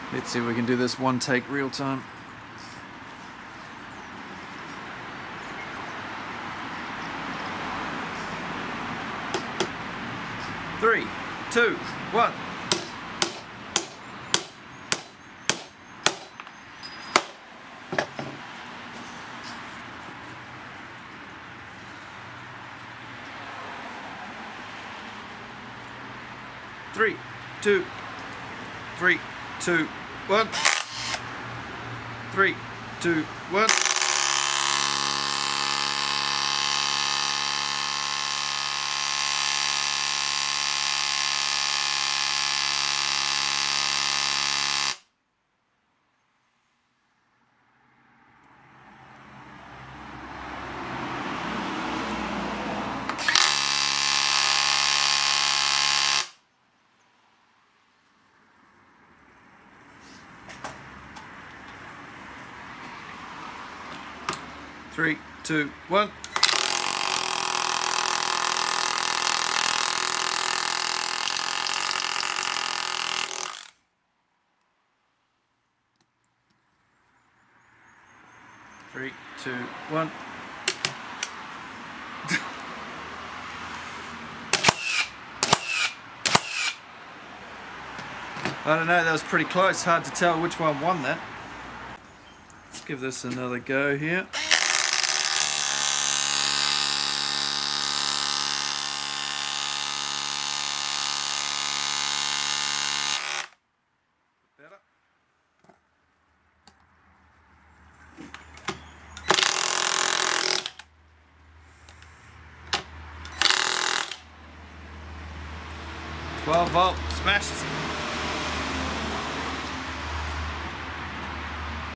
Let's see if we can do this one take real time. Three, two, one. Three, two, 3, 2, 1. 3, 2, 1. Three, two, one. Three, two, one. I don't know, that was pretty close. Hard to tell which one won that. Let's give this another go here. Better. Volt, smashed.